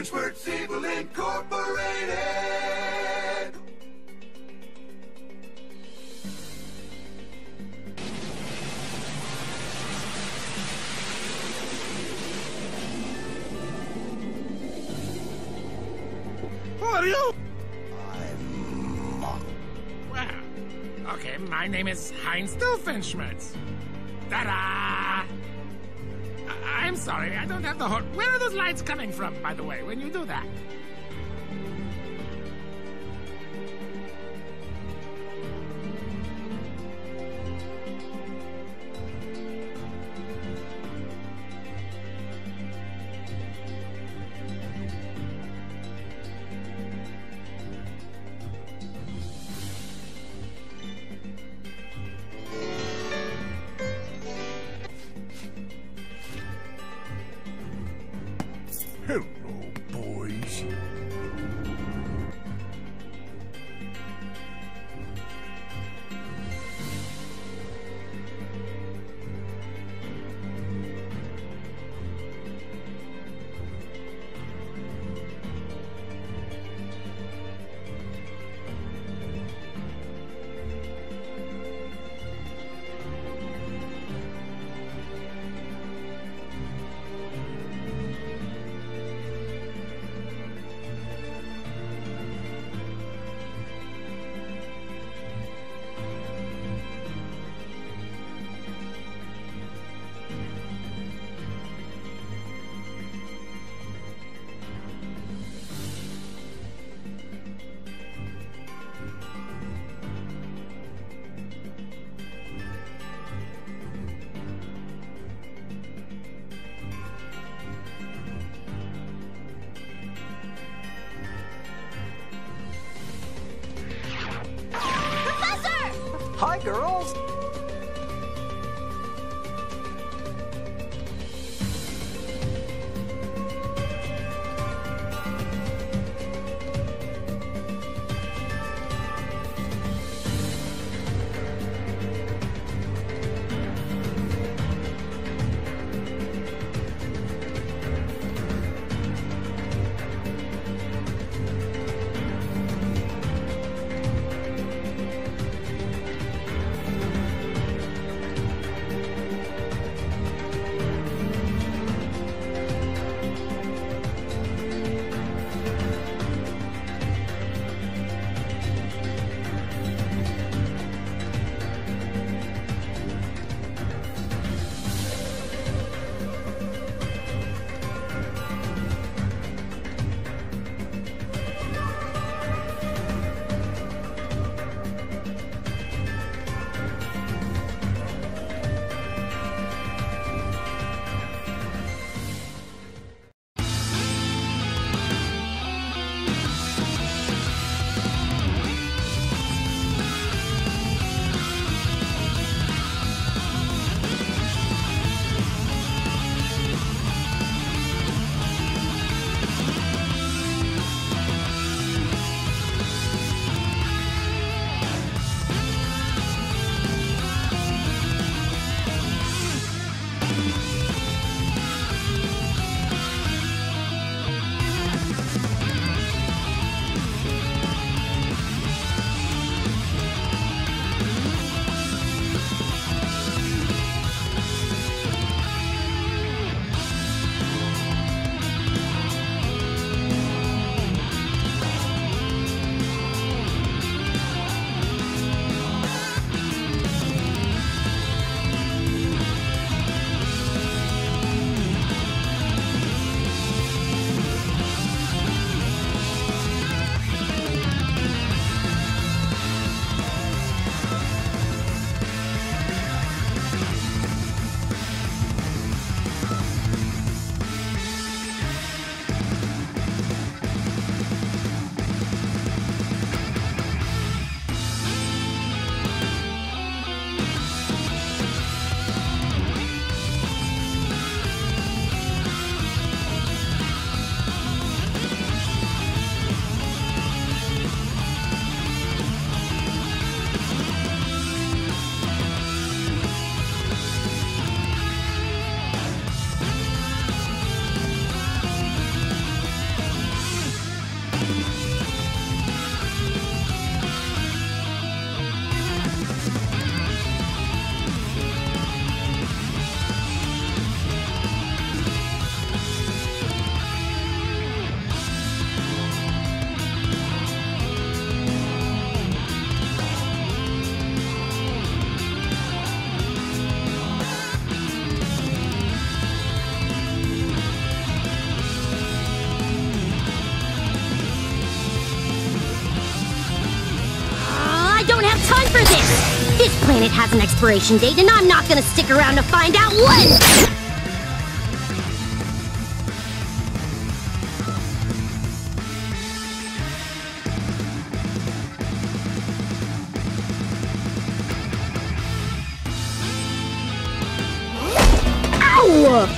Doofenshmirtz Evil Incorporated! Who are you? Well, okay, my name is Heinz Doofenshmirtz. Ta-da! I'm sorry, I don't have the whole... Where are those lights coming from, by the way, when you do that? Hello, boys. Hi, girls! planet has an expiration date, and I'm not gonna stick around to find out when! Ow!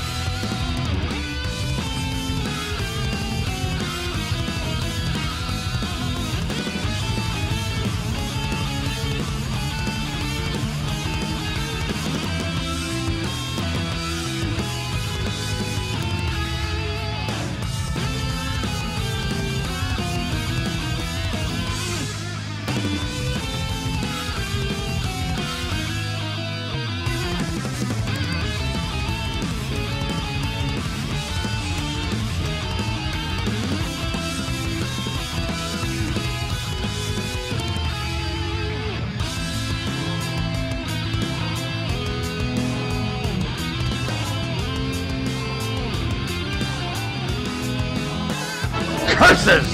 Curses!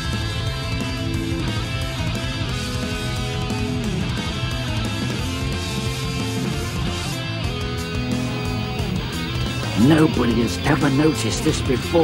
Nobody has ever noticed this before.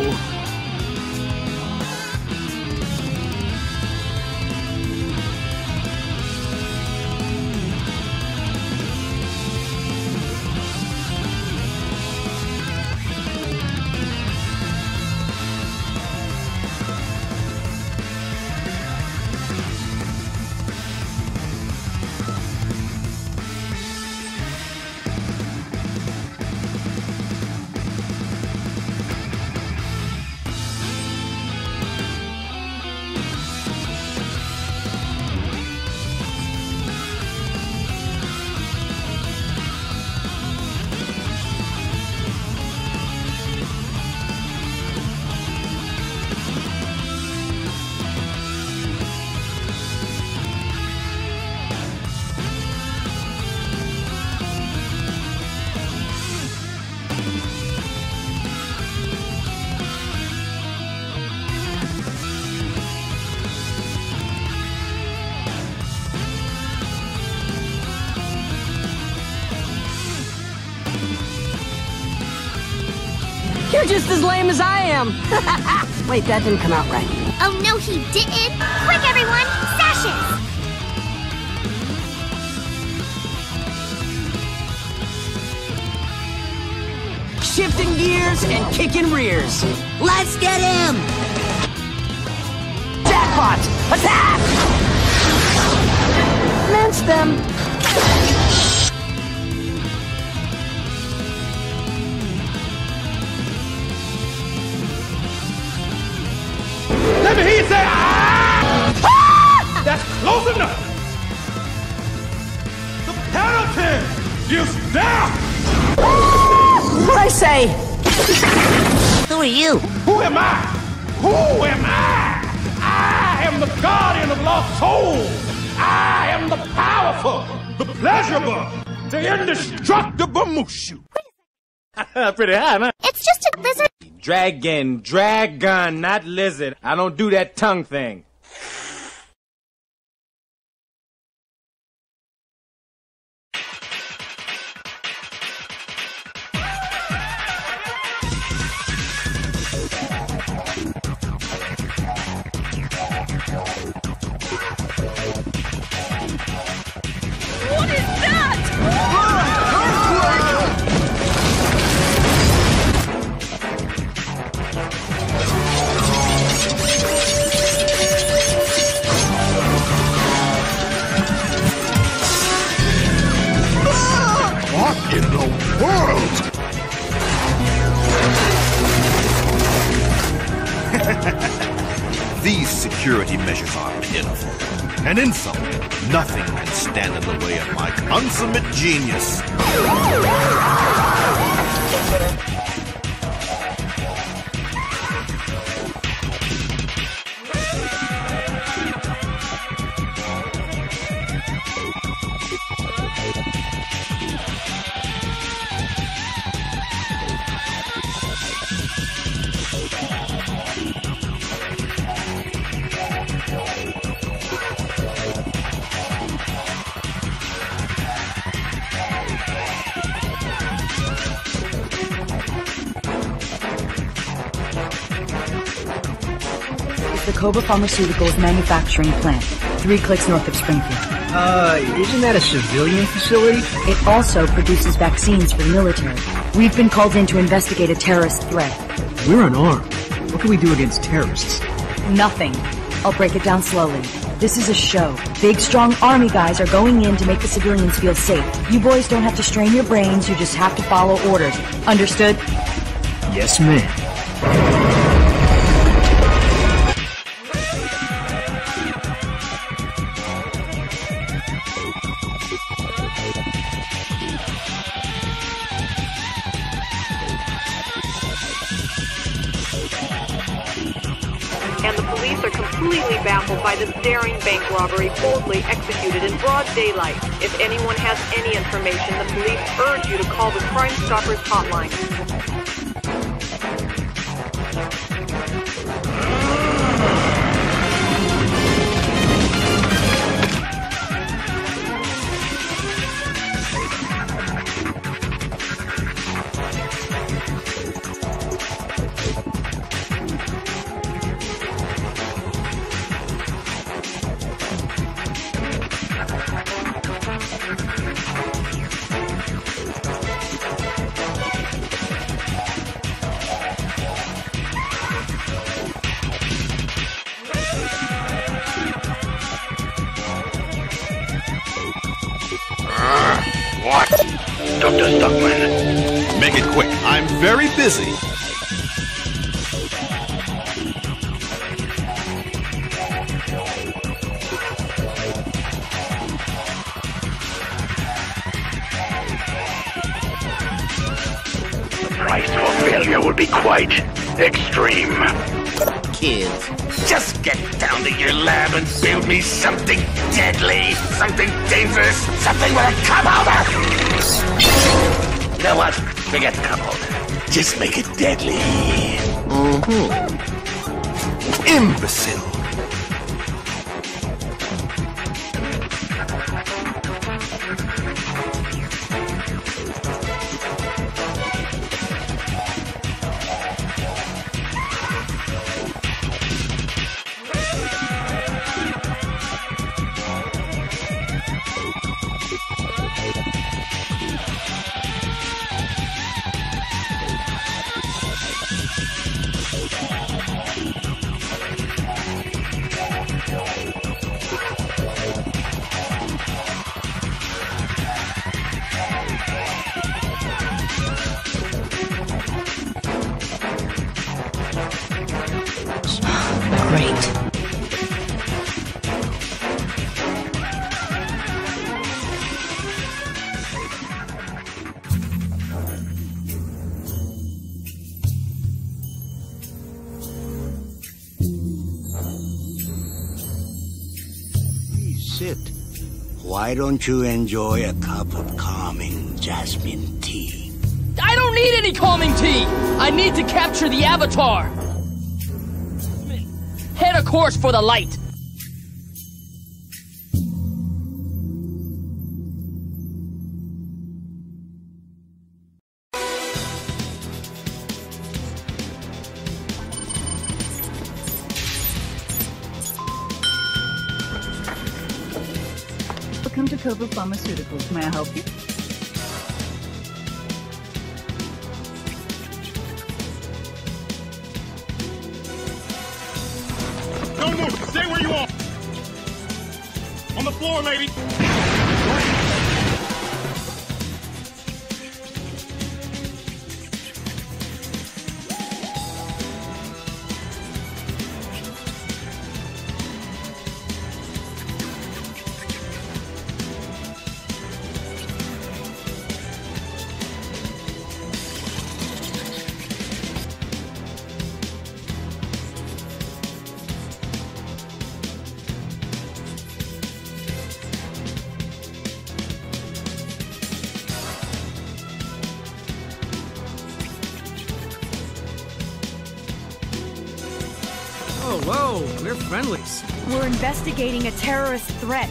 You're just as lame as I am. Wait, that didn't come out right. Oh no, he didn't! Quick everyone, sashes! Shifting gears and kicking rears. Let's get him! Jackpot! Attack! Mince them. Let me hear you say, ah! Ah! That's close enough. The penalty is down. What'd I say? Who are you? Who am I? Who am I? I am the guardian of lost souls. I am the powerful, the pleasurable, the indestructible Mushu. Pretty high, man. It's just a lizard. Dragon, not lizard. I don't do that tongue thing. What is that? What in the world? These security measures are pitiful. An insult. Nothing can stand in the way of my consummate genius. the Cobra Pharmaceuticals manufacturing plant, 3 clicks north of Springfield. Isn't that a civilian facility? It also produces vaccines for the military. We've been called in to investigate a terrorist threat. We're unarmed. What can we do against terrorists? Nothing. I'll break it down slowly. This is a show. Big, strong army guys are going in to make the civilians feel safe. You boys don't have to strain your brains, you just have to follow orders. Understood? Yes, ma'am. Completely baffled by this daring bank robbery boldly executed in broad daylight. If anyone has any information, the police urge you to call the Crime Stoppers hotline. What? Dr. Stockman. Make it quick. I'm very busy. The price for failure will be quite extreme. Kids, just get down to your lab and build me something deadly, something dangerous, something with a cup holder! You know what? Forget the cup holder. Just make it deadly. Imbecile. Why don't you enjoy a cup of calming jasmine tea? I don't need any calming tea! I need to capture the Avatar! Head a course for the light! Welcome to Cobra Pharmaceuticals. May I help you? Don't move! Stay where you are! On the floor, lady! Whoa, we're friendlies. We're investigating a terrorist threat.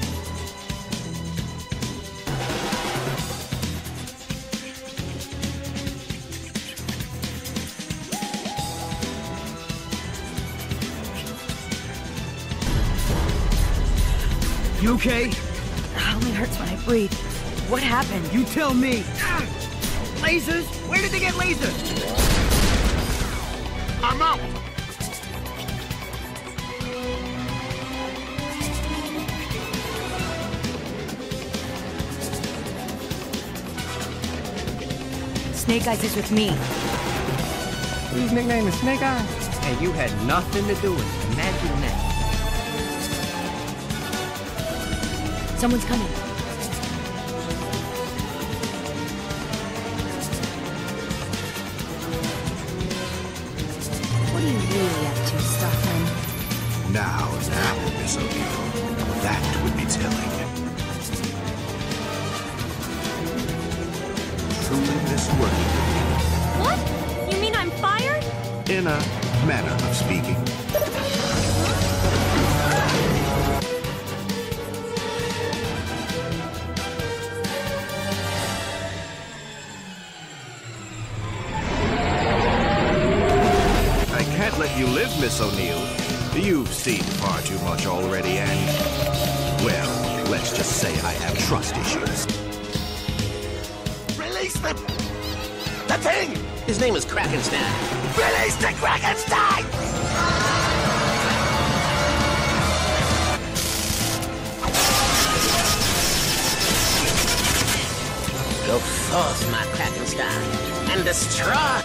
You okay? It only hurts when I breathe. What happened? You tell me. Lasers? Where did they get lasers? I'm out! Snake Eyes is with me. Whose nickname is Snake Eyes? And you had nothing to do with it. Imagine that. Someone's coming. What are you really up to, Stockman? Now, Miss O'Neill. That would be telling. Truly miss working with you. What? You mean I'm fired? In a manner of speaking. I can't let you live, Miss O'Neill. You've seen far too much already, and, well, let's just say I have trust issues. Release the thing! His name is Krakenstein. Release the Krakenstein! Go forth, my Krakenstein, and destroy!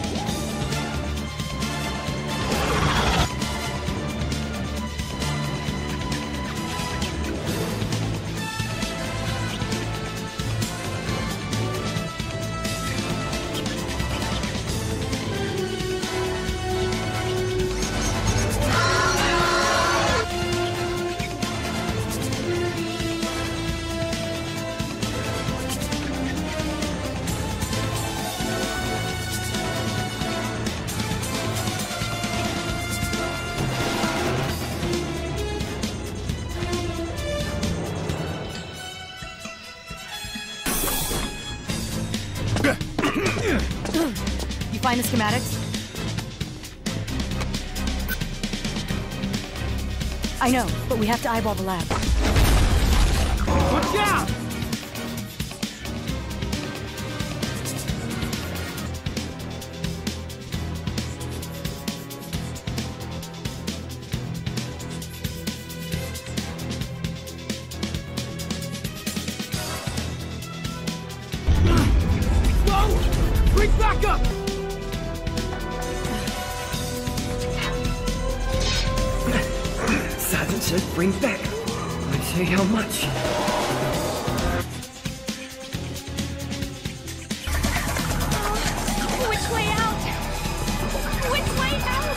You find the schematics? I know, but we have to eyeball the lab. Watch out! Whoa! Bring back up! Sergeant said bring back. I say how much. Which way out? Which way out?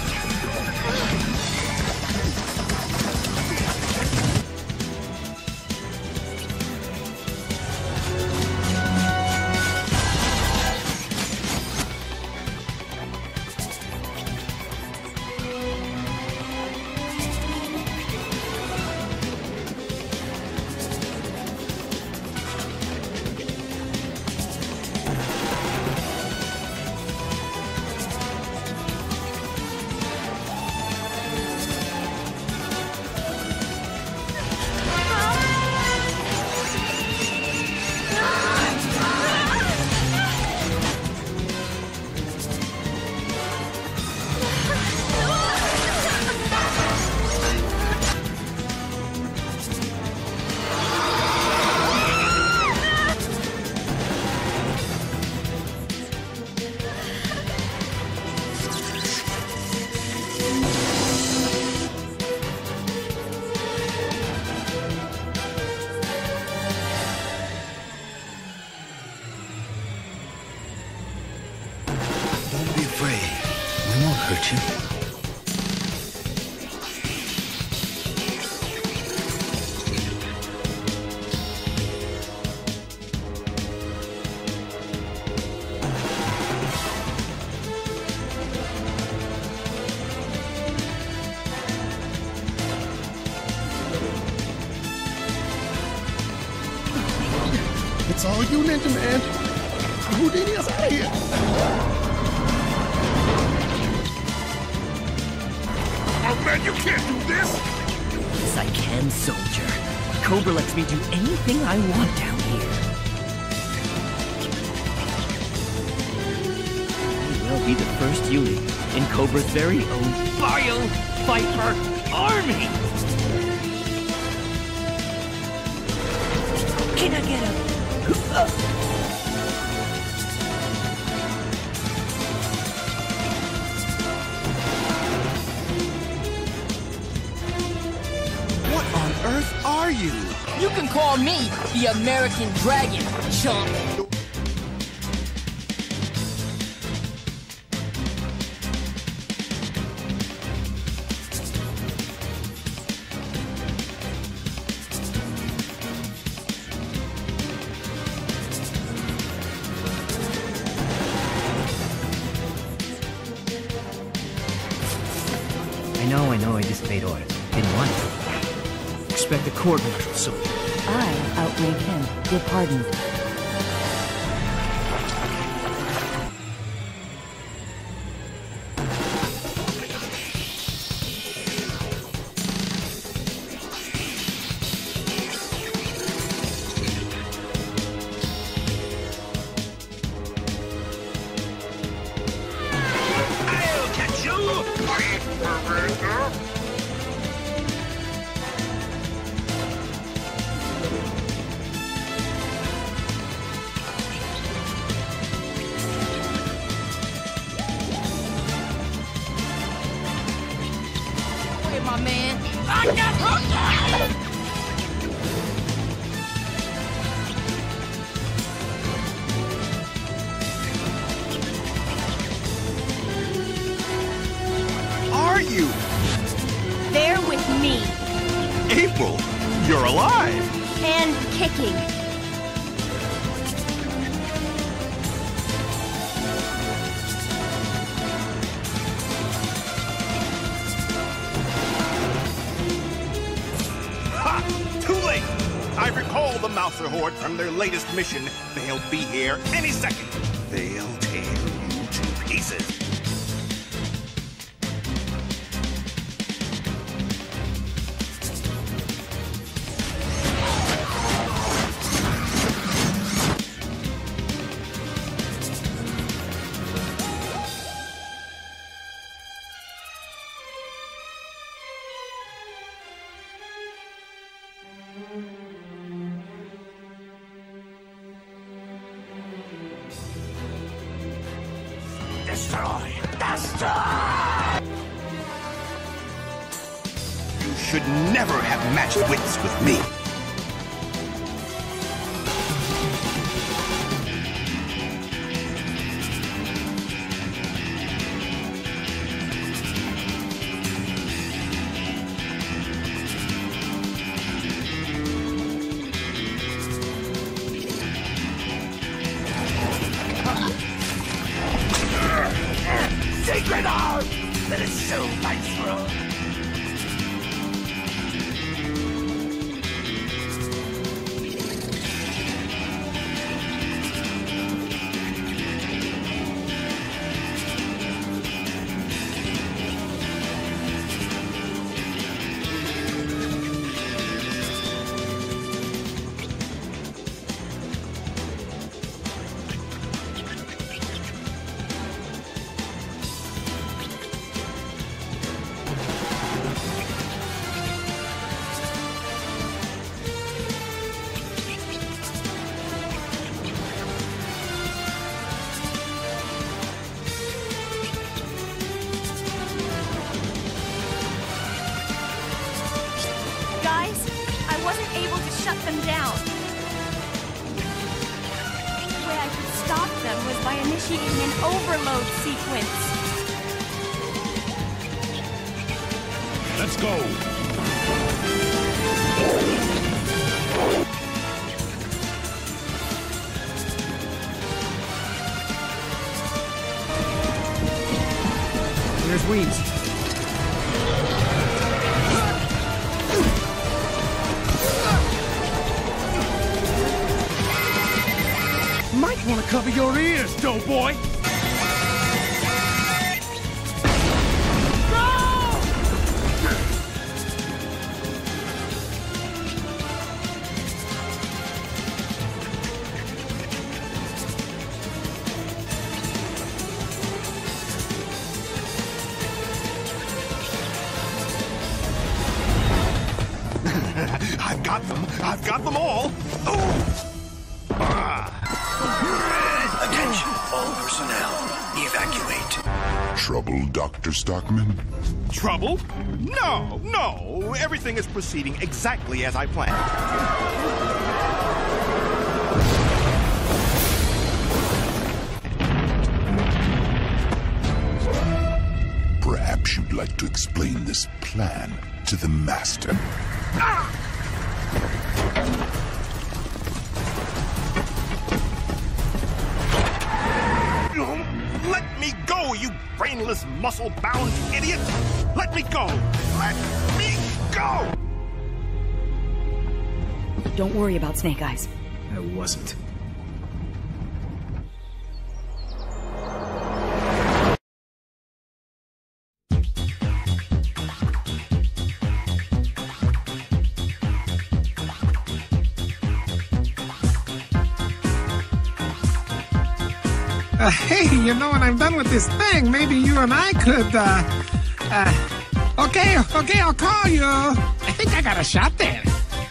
hurt you? It's all you, Ninja Man. Houdini is out of here. Oh man, you can't do this! Yes, I can, soldier. Cobra lets me do anything I want down here. I will be the first unit in Cobra's very own Bio Viper Army! Can I get a... What on earth are you? You can call me the American Dragon, chump. I know, I disobeyed orders. Didn't want to. Expect a court martial soon. I outrank him. Your pardon. You're alive! And kicking. Ha! Too late! I recall the Mouser Horde from their latest mission. They'll be here any second. They'll tear you to pieces. Destroy! Destroy! You should never have matched wits with me. Secret arm that is so bites through. shut them down. The way I could stop them was by initiating an overload sequence. Let's go. There's Weeds. Might want to cover your ears, doughboy. I've got them. I've got them all. Oh! Attention, all personnel. Evacuate. Trouble, Dr. Stockman? Trouble? No. Everything is proceeding exactly as I planned. Perhaps you'd like to explain this plan to the Master. Let me go, you brainless, muscle-bound idiot! Let me go! Let me go! Don't worry about Snake Eyes. I wasn't. Hey, you know, when I'm done with this thing, maybe you and I could, Okay, I'll call you. I think I got a shot there.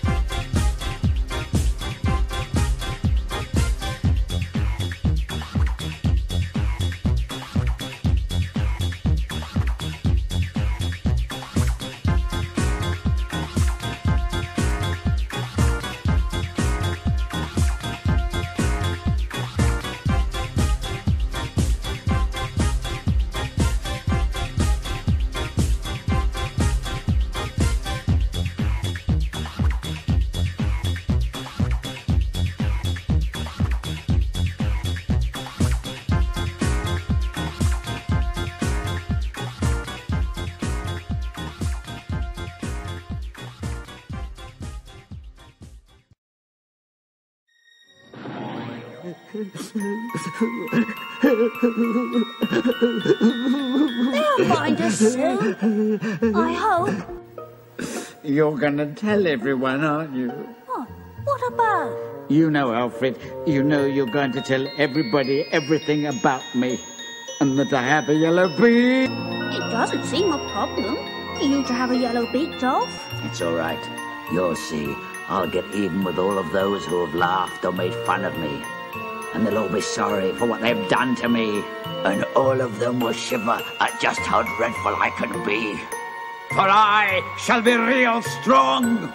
They'll find us soon. I hope. You're gonna tell everyone, aren't you? What about? You know, Alfred, you know you're going to tell everybody everything about me. And that I have a yellow beak. It doesn't seem a problem for you to have a yellow beak, Dolph. It's all right. You'll see. I'll get even with all of those who have laughed or made fun of me. And they'll all be sorry for what they've done to me. And all of them will shiver at just how dreadful I can be. For I shall be real strong.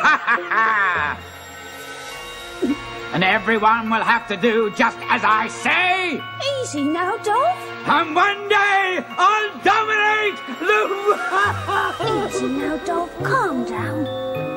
And everyone will have to do just as I say. Easy now, Dolph. And one day I'll dominate the... Easy now, Dolph. Calm down.